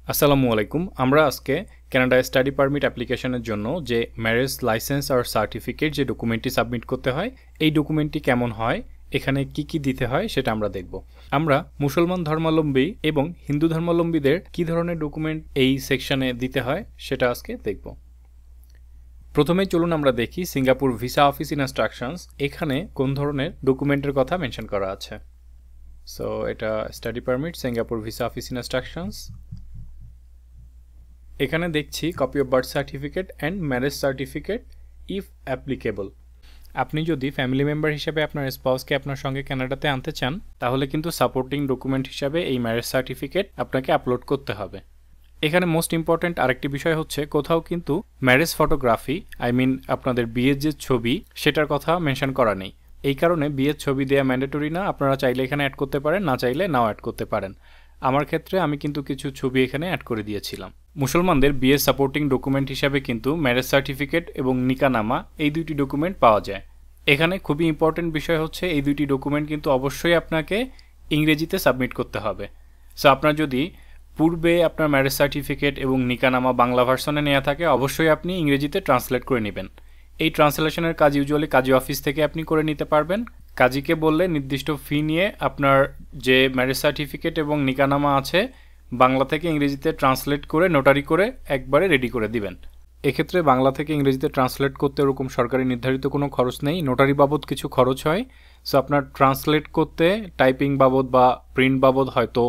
আসসালামু আলাইকুম। আমরা আজকে কানাডায় স্টাডি পারমিট অ্যাপ্লিকেশনের জন্য যে ম্যারেজ লাইসেন্স আর সার্টিফিকেট যে ডকুমেন্টটি সাবমিট করতে হয়, এই ডকুমেন্টটি কেমন হয়, এখানে কি কি দিতে হয় সেটা আমরা দেখব। আমরা মুসলমান ধর্মাবলম্বী এবং হিন্দু ধর্মাবলম্বীদের কি ধরনের ডকুমেন্ট এই সেকশনে দিতে হয় সেটা আজকে দেখব। প্রথমেই চলুন আমরা দেখি সিঙ্গাপুর ভিসা অফিস ইনস্ট্রাকশনস, এখানে কোন ধরনের ডকুমেন্টের কথা মেনশন করা আছে। সো এটা study permit Singapore visa office instructions. এখানে দেখছি copy of birth certificate and marriage certificate if applicable. আপনি যদি ফ্যামিলি মেম্বার হিসেবে আপনার স্পাউসকে আপনার সঙ্গে কানাডাতে আনতে চান, তাহলে কিন্তু সাপোর্টিং ডকুমেন্ট হিসাবে এই ম্যারেজ সার্টিফিকেট আপনাকে আপলোড করতে হবে। এখানে মোস্ট ইম্পর্ট্যান্ট আরেকটি বিষয় হচ্ছে, কোথাও কিন্তু ম্যারেজ ফটোগ্রাফি আপনাদের বিয়ের যে ছবি সেটার কথা মেনশন করা নেই। এই কারণে বিয়ের ছবি দেওয়া ম্যান্ডেটরি না। আপনারা চাইলে এখানে অ্যাড করতে পারেন, না চাইলে নাও অ্যাড করতে পারেন। আমার ক্ষেত্রে আমি কিন্তু কিছু ছবি এখানে অ্যাড করে দিয়েছিলাম। মুসলমানদের বিয়ের সাপোর্টিং ডকুমেন্ট হিসাবে কিন্তু ম্যারেজ সার্টিফিকেট এবং নিকানামা এই দুইটি ডকুমেন্ট পাওয়া যায়। এখানে খুবই ইম্পর্টেন্ট বিষয় হচ্ছে, এই দুইটি ডকুমেন্ট কিন্তু অবশ্যই আপনাকে ইংরেজিতে সাবমিট করতে হবে। সো আপনার যদি পূর্বে আপনার ম্যারেজ সার্টিফিকেট এবং নিকানামা বাংলা ভার্সনে নেওয়া থাকে, অবশ্যই আপনি ইংরেজিতে ট্রান্সলেট করে নেবেন। এই ট্রান্সলেশনের কাজ ইউজুয়ালি কাজী অফিস থেকে আপনি করে নিতে পারবেন। কাজীকে বললে নির্দিষ্ট ফি নিয়ে আপনার যে ম্যারেজ সার্টিফিকেট এবং নিকানামা আছে বাংলা থেকে ইংরেজিতে ট্রান্সলেট করে নোটারি করে একবারে রেডি করে দিবেন। এক্ষেত্রে বাংলা থেকে ইংরেজিতে ট্রান্সলেট করতে ওরকম সরকারি নির্ধারিত কোনো খরচ নেই, নোটারি বাবদ কিছু খরচ হয়। সো আপনার ট্রান্সলেট করতে টাইপিং বাবদ বা প্রিন্ট বাবদ হয়তো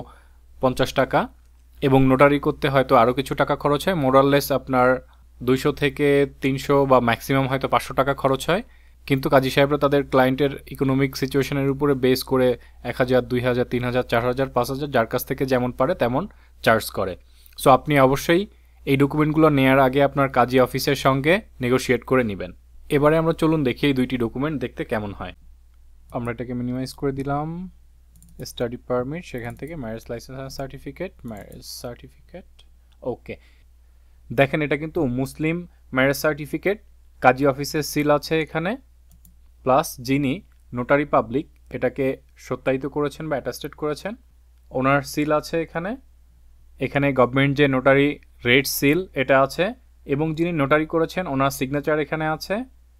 50 টাকা, এবং নোটারি করতে হয়তো আরও কিছু টাকা খরচ হয়। মোরাললেস আপনার 200 থেকে 300 বা ম্যাক্সিমাম হয়তো 500 টাকা খরচ হয়। কিন্তু কাজী সাহেবরা তাদের ক্লায়েন্টের ইকোনমিক সিচুয়েশনের উপরে বেস করে 1000, 2000, 3000, 4000, 5000 যার কাছ থেকে যেমন পারে তেমন চার্জ করে। সো আপনি অবশ্যই এই ডকুমেন্টগুলো নেওয়ার আগে আপনার কাজী অফিসের সঙ্গে নেগোশিয়েট করে নেবেন। এবারে আমরা চলুন দেখি এই দুইটি ডকুমেন্ট দেখতে কেমন হয়। আমরা এটাকে মিনিমাইজ করে দিলাম। স্টাডি পারমিট, সেখান থেকে ম্যারেজ লাইসেন্স আর সার্টিফিকেট, ম্যারেজ সার্টিফিকেট। ওকে, দেখেন এটা কিন্তু মুসলিম ম্যারেজ সার্টিফিকেট, কাজী অফিসের সিল আছে এখানে, প্লাস যিনি নোটারি পাবলিক এটাকে সত্যায়িত করেছেন বা অ্যাটাস্টেড করেছেন ওনার সিল আছে এখানে। এখানে গভর্নমেন্ট যে নোটারি রেট সিল এটা আছে, এবং যিনি নোটারি করেছেন ওনার সিগনেচার এখানে আছে,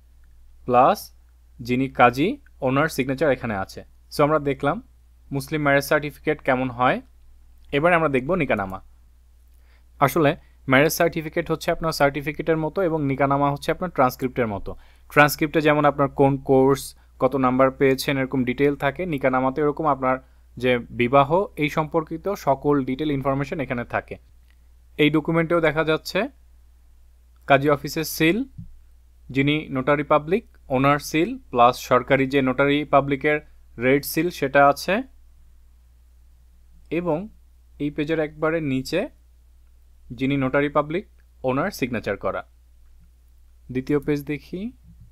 প্লাস যিনি কাজী ওনার সিগনেচার এখানে আছে। সো আমরা দেখলাম মুসলিম ম্যারেজ সার্টিফিকেট কেমন হয়। এবার আমরা দেখব নিকানামা। আসলে ম্যারেজ সার্টিফিকেট হচ্ছে আপনার সার্টিফিকেটের মতো, এবং নিকানামা হচ্ছে আপনার ট্রান্সক্রিপ্টের মতো। ট্রান্সক্রিপ্টে যেমন আপনার কোন কোর্স কত নাম্বার পেয়েছেন এরকম ডিটেল থাকে, নিকানামাতে এরকম আপনার যে বিবাহ এই সম্পর্কিত সকল ডিটেল ইনফরমেশন এখানে থাকে। এই ডকুমেন্টেও দেখা যাচ্ছে কাজী অফিসের সিল, যিনি নোটারি পাবলিক ওনার সিল, প্লাস সরকারি যে নোটারি পাবলিকের রেড সিল সেটা আছে, এবং এই পেজের একবারে নিচে যিনি নোটারি পাবলিক ওনার সিগনেচার করা। দ্বিতীয় পেজ দেখি।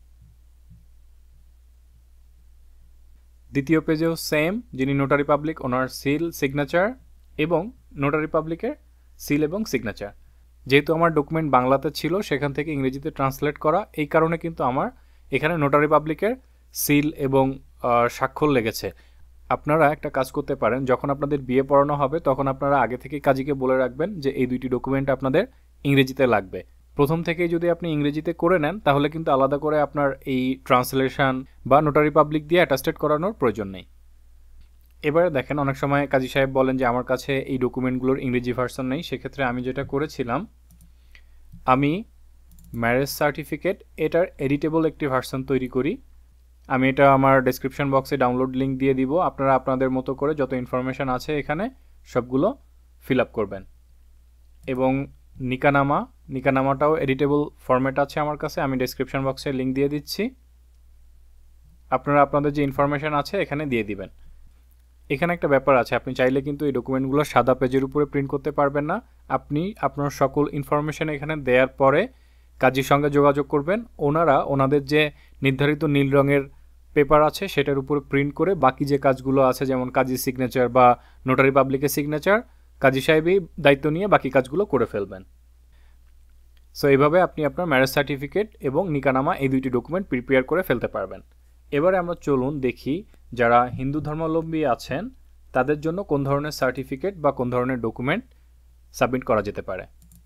দ্বিতীয় পেজেও সেম, যিনি নোটারি পাবলিক ওনার সিল সিগনেচার এবং নোটারি পাবলিকের সিল এবং সিগনেচার। যেহেতু আমার ডকুমেন্ট বাংলাতে ছিল সেখান থেকে ইংরেজিতে ট্রান্সলেট করা, এই কারণে কিন্তু আমার এখানে নোটারি পাবলিকের সিল এবং স্বাক্ষর লেগেছে। আপনারা একটা কাজ করতে পারেন, যখন আপনাদের বিয়ে পড়ানো হবে তখন আপনারা আগে থেকে কাজীকে বলে রাখবেন যে এই দুইটি ডকুমেন্ট আপনাদের ইংরেজিতে লাগবে। প্রথম থেকেই যদি আপনি ইংরেজিতে করে নেন তাহলে কিন্তু আলাদা করে আপনার এই ট্রান্সলেশন বা নোটারি পাবলিক দিয়ে অ্যাটাস্টেড করানোর প্রয়োজন নেই। এবারে দেখেন অনেক সময় কাজী সাহেব বলেন যে আমার কাছে এই ডকুমেন্টগুলোর ইংরেজি ভার্সন নেই। সেক্ষেত্রে আমি যেটা করেছিলাম, আমি ম্যারেজ সার্টিফিকেট এটার এডিটেবল একটি ভার্সন তৈরি করি। আমি এটা আমার ডেসক্রিপশন বক্সে ডাউনলোড লিঙ্ক দিয়ে দিব। আপনারা আপনাদের মতো করে যত ইনফরমেশান আছে এখানে সবগুলো ফিল আপ করবেন। এবং নিকানামাটাও এডিটেবল ফরম্যাট আছে আমার কাছে, আমি ডেসক্রিপশন বক্সে লিঙ্ক দিয়ে দিচ্ছি। আপনারা আপনাদের যে ইনফরমেশান আছে এখানে দিয়ে দিবেন। এখানে একটা ব্যাপার আছে, আপনি চাইলে কিন্তু এই ডকুমেন্টগুলো সাদা পেজের উপরে প্রিন্ট করতে পারবেন না। আপনি আপনার সকল ইনফরমেশান এখানে দেওয়ার পরে কাজীর সঙ্গে যোগাযোগ করবেন। ওনারা ওনাদের যে নির্ধারিত নীল রঙের পেপার আছে সেটার উপরে প্রিন্ট করে বাকি যে কাজগুলো আছে, যেমন কাজীর সিগনেচার বা নোটারি পাবলিকের সিগনেচার, কাজী সাহেবই দায়িত্ব নিয়ে বাকি কাজগুলো করে ফেলবেন। সো এইভাবে আপনি আপনার ম্যারেজ সার্টিফিকেট এবং নিকানামা এই দুইটি ডকুমেন্ট প্রিপেয়ার করে ফেলতে পারবেন। এবারে আমরা চলুন দেখি যারা হিন্দু ধর্মাবলম্বী আছেন তাদের জন্য কোন ধরনের সার্টিফিকেট বা কোন ধরনের ডকুমেন্ট সাবমিট করা যেতে পারে।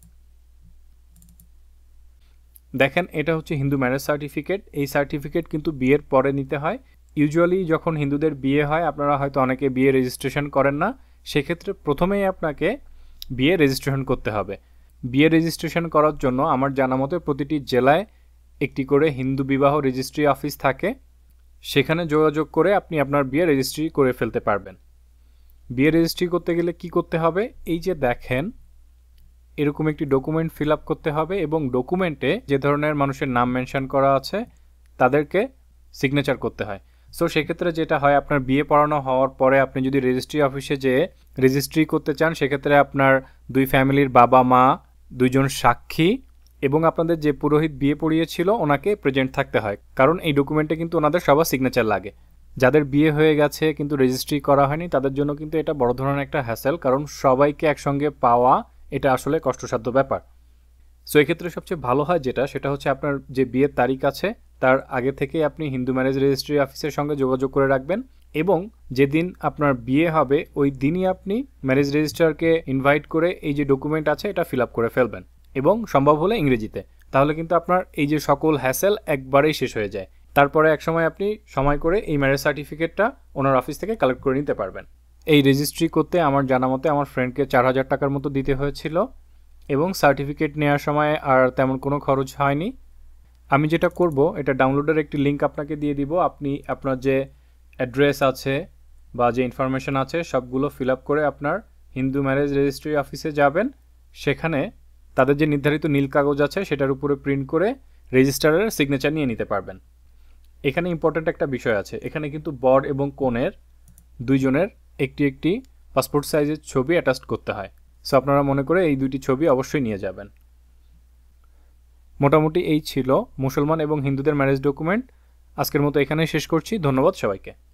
দেখেন এটা হচ্ছে হিন্দু ম্যারেজ সার্টিফিকেট। এই সার্টিফিকেট কিন্তু বিয়ের পরে নিতে হয়। ইউজুয়ালি যখন হিন্দুদের বিয়ে হয়, আপনারা হয়তো অনেকে বিয়ে রেজিস্ট্রেশন করেন না, সেক্ষেত্রে প্রথমেই আপনাকে বিয়ে রেজিস্ট্রেশন করতে হবে। বিয়ে রেজিস্ট্রেশন করার জন্য আমার জানা মতে প্রতিটি জেলায় একটি করে হিন্দু বিবাহ রেজিস্ট্রি অফিস থাকে, সেখানে যোগাযোগ করে আপনি আপনার বিয়ে রেজিস্ট্রি করে ফেলতে পারবেন। বিয়ে রেজিস্ট্রি করতে গেলে কি করতে হবে, এই যে দেখেন এরকম একটি ডকুমেন্ট ফিল আপ করতে হবে এবং ডকুমেন্টে যে ধরনের মানুষের নাম মেনশন করা আছে তাদেরকে সিগনেচার করতে হয়। সো সেক্ষেত্রে যেটা হয়, আপনার বিয়ে পড়ানো হওয়ার পরে আপনি যদি রেজিস্ট্রি অফিসে যেয়ে রেজিস্ট্রি করতে চান, সেক্ষেত্রে আপনার দুই ফ্যামিলির বাবা মা, দুইজন সাক্ষী এবং আপনাদের যে পুরোহিত বিয়ে পড়িয়েছিল ওনাকে প্রেজেন্ট থাকতে হয়, কারণ এই ডকুমেন্টে কিন্তু ওনাদের সবার সিগনেচার লাগে। যাদের বিয়ে হয়ে গেছে কিন্তু রেজিস্ট্রি করা হয়নি তাদের জন্য কিন্তু এটা বড় ধরনের একটা হ্যাসেল, কারণ সবাইকে একসঙ্গে পাওয়া এটা আসলে কষ্টসাধ্য ব্যাপার। সো এক্ষেত্রে সবচেয়ে ভালো হয় যেটা, সেটা হচ্ছে আপনার যে বিয়ের তারিখ আছে তার আগে থেকে আপনি হিন্দু ম্যারেজ রেজিস্ট্রি অফিসের সঙ্গে যোগাযোগ করে রাখবেন এবং যেদিন আপনার বিয়ে হবে ওই দিনই আপনি ম্যারেজ রেজিস্ট্রারকে ইনভাইট করে এই যে ডকুমেন্ট আছে এটা ফিল আপ করে ফেলবেন এবং সম্ভব হলে ইংরেজিতে। তাহলে কিন্তু আপনার এই যে সকল হ্যাসেল একবারেই শেষ হয়ে যায়। তারপরে একসময় আপনি সময় করে এই ম্যারেজ সার্টিফিকেটটা ওনার অফিস থেকে কালেক্ট করে নিতে পারবেন। এই রেজিস্ট্রি করতে আমার জানা মতে আমার ফ্রেন্ডকে 4000 টাকার মতো দিতে হয়েছিল এবং সার্টিফিকেট নেওয়ার সময় আর তেমন কোনো খরচ হয়নি। আমি যেটা করব, এটা ডাউনলোডের একটি লিঙ্ক আপনাকে দিয়ে দিব। আপনি আপনার যে অ্যাড্রেস আছে বা যে ইনফরমেশন আছে সবগুলো ফিল আপ করে আপনার হিন্দু ম্যারেজ রেজিস্ট্রি অফিসে যাবেন। সেখানে তাদের যে নির্ধারিত নীল কাগজ আছে সেটার উপরে প্রিন্ট করে রেজিস্ট্রারের সিগনেচার নিয়ে নিতে পারবেন। এখানে ইম্পর্ট্যান্ট একটা বিষয় আছে, এখানে কিন্তু বর এবং কনের দুইজনের একটি একটি পাসপোর্ট সাইজের ছবি অ্যাটাচ করতে হয়। সো আপনারা মনে করে এই দুইটি ছবি অবশ্যই নিয়ে যাবেন। মোটামুটি এই ছিল মুসলমান এবং হিন্দুদের ম্যারেজ ডকুমেন্ট। আজকের মতো এখানেই শেষ করছি। ধন্যবাদ সবাইকে।